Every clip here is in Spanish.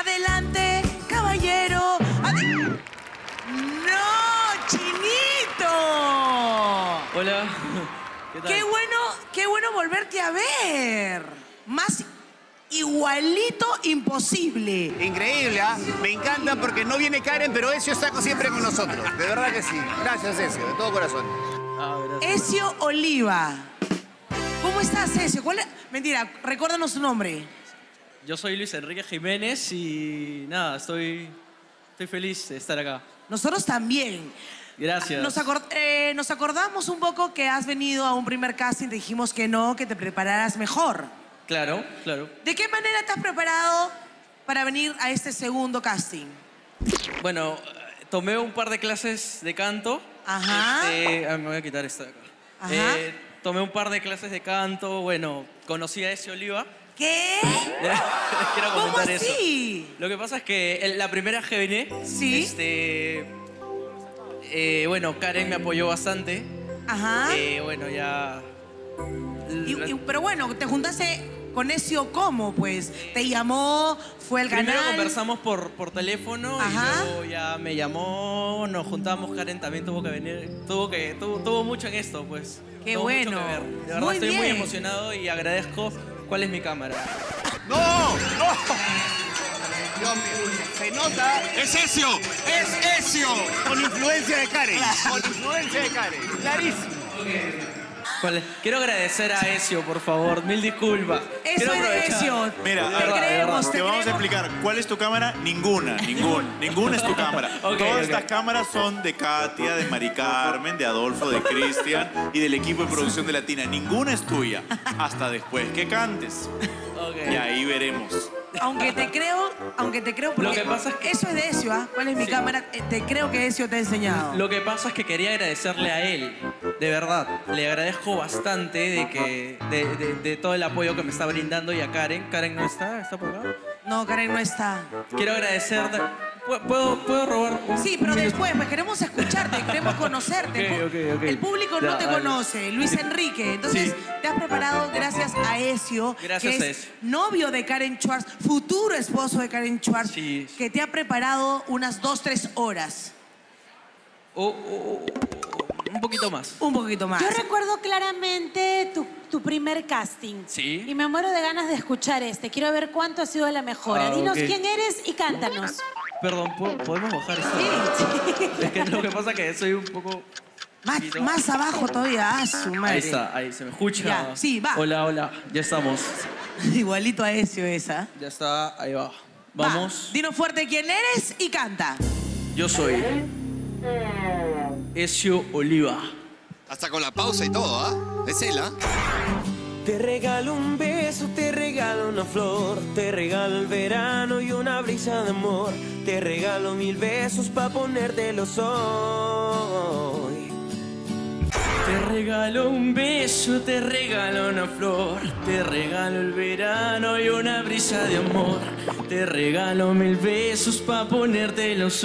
Adelante, caballero. ¡No, Chinito! Hola. ¿Qué tal? Qué bueno volverte a ver. Más igualito imposible. Increíble, ¿ah? Me encanta porque no viene Karen, pero Ezio está siempre con nosotros. De verdad que sí. Gracias, Ezio, de todo corazón. Gracias. Ezio Oliva. ¿Cómo estás, Ezio? Mentira, recuérdanos tu nombre. Yo soy Luis Enrique Jiménez y nada, estoy feliz de estar acá. Nosotros también. Gracias. Nos acordamos un poco que has venido a un primer casting, te dijimos que no, que te prepararas mejor. Claro, claro. ¿De qué manera te has preparado para venir a este segundo casting? Bueno, tomé un par de clases de canto. Ajá. Me voy a quitar esto de acá. Ajá. Tomé un par de clases de canto. Bueno, conocí a Ezio Oliva. ¿Qué? Quiero ¿Cómo comentar así? eso. Lo que pasa es que la primera que vine, sí. Bueno, Karen me apoyó bastante. Ajá. Bueno, ya... Pero bueno, te juntaste con Ezio, ¿cómo? Pues te llamó, fue al canal. Primero conversamos por teléfono. Ajá. Y luego ya me llamó, nos juntamos. Karen también tuvo que venir. Tuvo mucho en esto, pues. Qué Tuvo bueno. mucho que ver. De verdad, Muy estoy bien. muy emocionado y agradezco. ¿Cuál es mi cámara? ¡No! ¡No! Dios mío, se nota. ¡Es Ezio! ¡Es Ezio! Con influencia de Karen. Con influencia de Karen. Clarísimo. Quiero agradecer a Ezio, por favor. Mil disculpas. Eso es Ezio. Mira, te vamos a explicar. ¿Cuál es tu cámara? Ninguna es tu cámara. Todas estas cámaras son de Katia, de Mari Carmen, de Adolfo, de Cristian y del equipo de producción de Latina. Ninguna es tuya. Hasta después que cantes. Y ahí veremos. Aunque te creo porque Lo que pasa es que... eso es de Ezio, ¿ah? ¿Cuál es mi cámara? Te creo que Ezio te ha enseñado. Lo que pasa es que quería agradecerle a él, de verdad. Le agradezco bastante de todo el apoyo que me está brindando y a Karen. ¿Karen no está? ¿Está por acá? No, Karen no está. Quiero agradecer... ¿Puedo robar? Sí, pero después, pues queremos escucharte, queremos conocerte. Ok. El público no te conoce, Luis Enrique. Entonces, te has preparado gracias a Ezio, Gracias que a es Ezio. novio de Karen Schwartz, futuro esposo de Karen Schwartz, que te ha preparado unas 2-3 horas. Un poquito más. Un poquito más. Yo recuerdo claramente tu primer casting. Sí. Y me muero de ganas de escuchar este. Quiero ver cuánto ha sido la mejora. Dinos quién eres y cántanos. Perdón, ¿podemos bajar esto? Sí. Es que lo que pasa es que soy un poco... Más abajo todavía. Ah, su madre. Ahí está, ahí se me escucha. Ya, sí, va. Hola, ya estamos. Igualito a Ezio esa. Ya está, ahí va. Vamos. Dinos fuerte quién eres y canta. Yo soy Ezio Oliva. Hasta con la pausa y todo, ¿ah? Es él, ¿ah? Te regalo un beso, te regalo una flor, te regalo el verano y una brisa de amor, te regalo 1000 besos pa' ponértelos hoy. Te regalo un beso, te regalo una flor, te regalo el verano y una brisa de amor, te regalo 1000 besos pa' ponértelos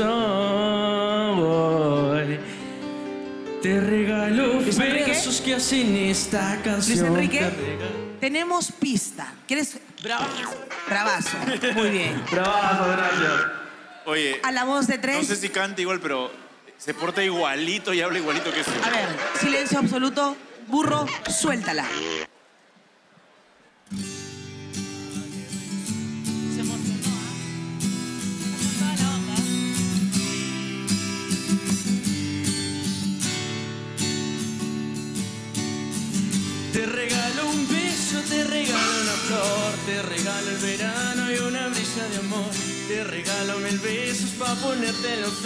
hoy. Te regalo besos que hacen esta canción. Luis Enrique, tenemos pista. ¿Quieres? Bravazo. Muy bien. Bravazo, gracias. Oye, a la voz de 3. No sé si canta igual, pero se porta igualito y habla igualito que eso. A ver, silencio absoluto. Burro, suéltala. Te regalo un beso, te regalo una flor, te regalo el verano y una brisa de amor, te regalo 1000 besos pa' ponértelos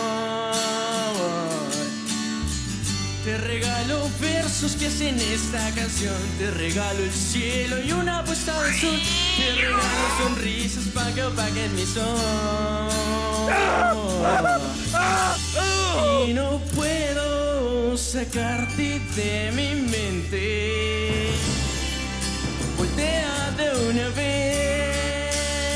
hoy. Te regalo versos que hacen esta canción, te regalo el cielo y una puesta de sol, te regalo sonrisas pa' que opaquen mis ojos. Y no puedo sacarte de mi mente. Voltea de una vez.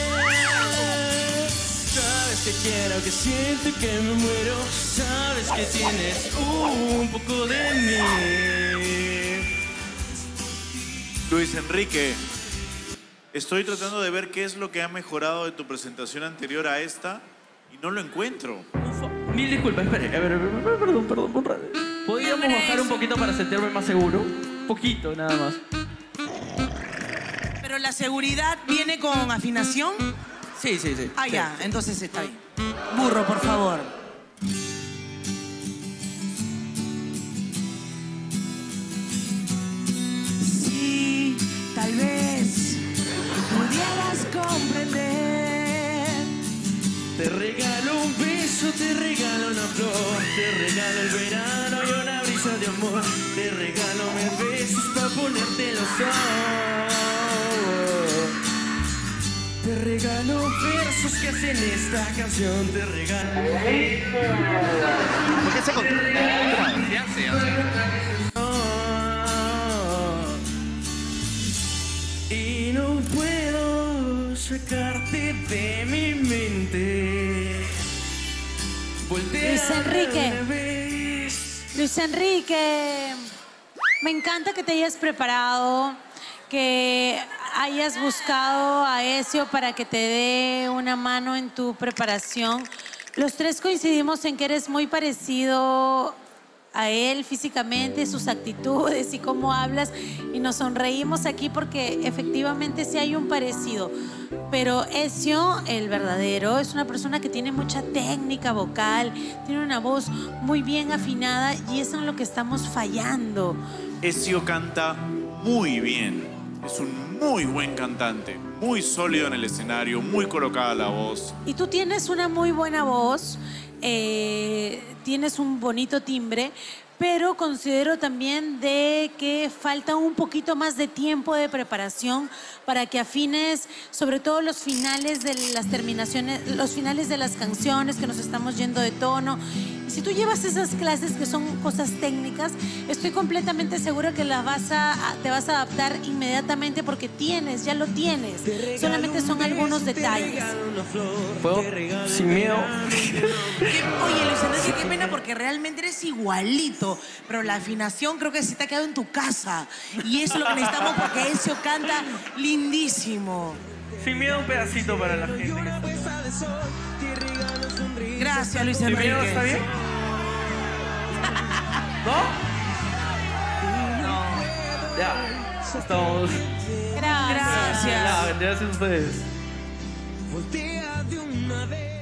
Sabes que quiero, que siento, que me muero. Sabes que tienes un poco de mí. Luis Enrique, Estoy tratando de ver qué es lo que ha mejorado de tu presentación anterior a esta y no lo encuentro. Mil disculpas, espere. Perdón. ¿Podríamos bajar un poquito para sentirme más seguro? Un poquito, nada más. ¿Pero la seguridad viene con afinación? Sí. Ah, ya, entonces está bien. Burro, por favor. Sí, tal vez pudieras comprender. Te regalo un beso, te regalo una flor, te regalo el verano y una brisa de amor, te regalo 1000 besos para ponerte los ojos. Te regalo versos que hacen esta canción, te regalo... ¿Por qué se Y no puedo sacarte de mi mente. Luis Enrique, me encanta que te hayas preparado, que hayas buscado a Ezio para que te dé una mano en tu preparación. Los tres coincidimos en que eres muy parecido a él físicamente, sus actitudes y cómo hablas, y nos sonreímos aquí porque efectivamente sí hay un parecido. Pero Ezio, el verdadero, es una persona que tiene mucha técnica vocal, tiene una voz muy bien afinada y eso es en lo que estamos fallando. Ezio canta muy bien. Es un muy buen cantante, muy sólido en el escenario, muy colocada la voz. Y tú tienes una muy buena voz, tienes un bonito timbre, pero considero también de que falta un poquito más de tiempo de preparación para que afines sobre todo los finales de las terminaciones, los finales de las canciones, que nos estamos yendo de tono. Y si tú llevas esas clases que son cosas técnicas, estoy completamente segura que te vas a adaptar inmediatamente porque ya lo tienes. Solamente son algunos detalles. ¿Puedo? Sin miedo. Oye, Luis Enrique, qué pena porque realmente eres igualito, pero la afinación creo que se te ha quedado en tu casa. Y eso es lo que necesitamos porque Ezio canta lindísimo. Sin miedo, un pedacito para la gente. Gracias, Luis Enrique. ¿Sin miedo está bien? ¿No? No. Ya, estamos. Gracias. Gracias. Gracias a ustedes. Voltea de una vez.